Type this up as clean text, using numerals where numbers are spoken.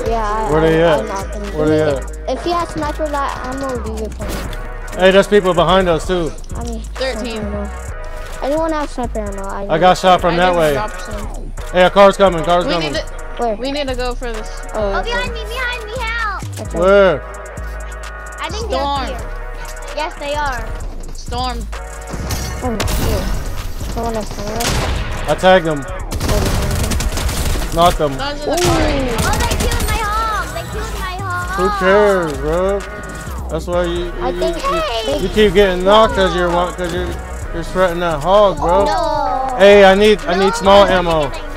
Yeah, Where they at? Where they at? If he has sniper that ammo, leave it for me. Hey, there's people behind us too. I mean, 13. Anyone have sniper ammo? I got shot from that way. Hey, a car's coming. Car's coming. Where? We need to go for this. Oh, behind me, help! Okay. Where? I think Storm. they're here. Yes, they are. Storm. Oh, shit. Someone has sniper. I tagged him. Knocked him. Someone's in the car right here. Oh, they killed my hog! They killed my hog! Who cares, bro? That's why you keep getting knocked because you're sweating that hog, bro. No. Hey, I need small ammo.